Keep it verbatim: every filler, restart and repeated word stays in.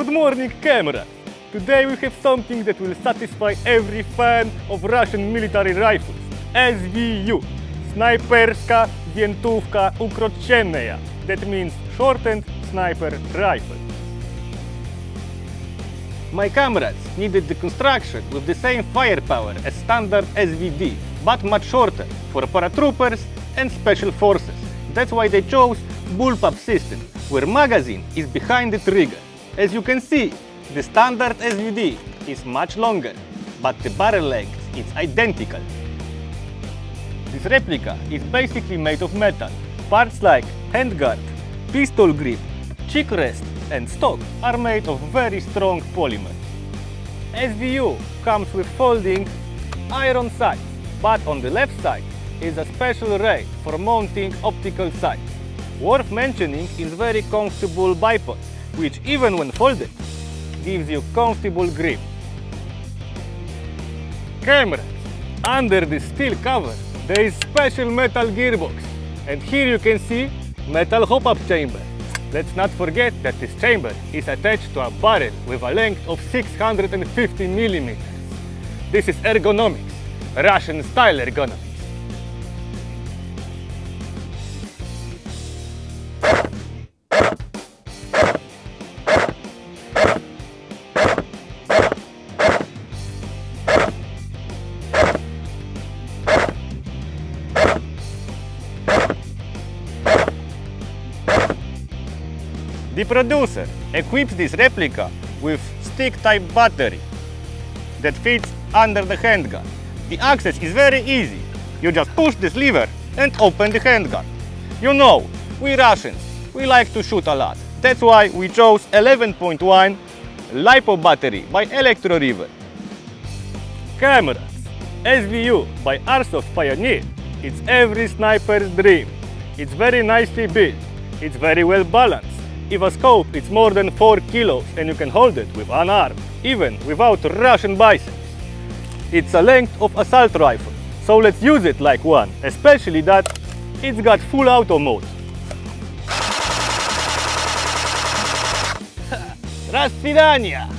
Good morning, camera! Today we have something that will satisfy every fan of Russian military rifles. S V U. Snajperska Wientówka Ukroczenia. That means shortened sniper rifle. My comrades needed the construction with the same firepower as standard S V D, but much shorter for paratroopers and special forces. That's why they chose bullpup system, where magazine is behind the trigger. As you can see, the standard S V D is much longer, but the barrel length is identical. This replica is basically made of metal. Parts like handguard, pistol grip, cheek rest and stock are made of very strong polymer. S V U comes with folding iron sights, but on the left side is a special rail for mounting optical sights. Worth mentioning is very comfortable bipod, which even when folded, gives you comfortable grip. Cameras, under the steel cover there is special metal gearbox, and here you can see metal hop-up chamber. Let's not forget that this chamber is attached to a barrel with a length of six hundred fifty millimeters. This is ergonomics, Russian style ergonomics. The producer equips this replica with stick-type battery that fits under the handgun. The access is very easy. You just push this lever and open the handgun. You know, we Russians, we like to shoot a lot. That's why we chose eleven point one LiPo battery by Electro River. Cameras, S V U by Airsoft Pioneer. It's every sniper's dream. It's very nicely built. It's very well balanced. If a scope is more than four kilos and you can hold it with one arm, even without Russian biceps. It's a length of assault rifle, so let's use it like one, especially that it's got full auto mode. Рассвидания!